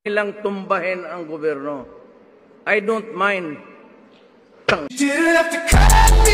nilang tumbahin ang gobyerno. I don't mind. Didn't have to cut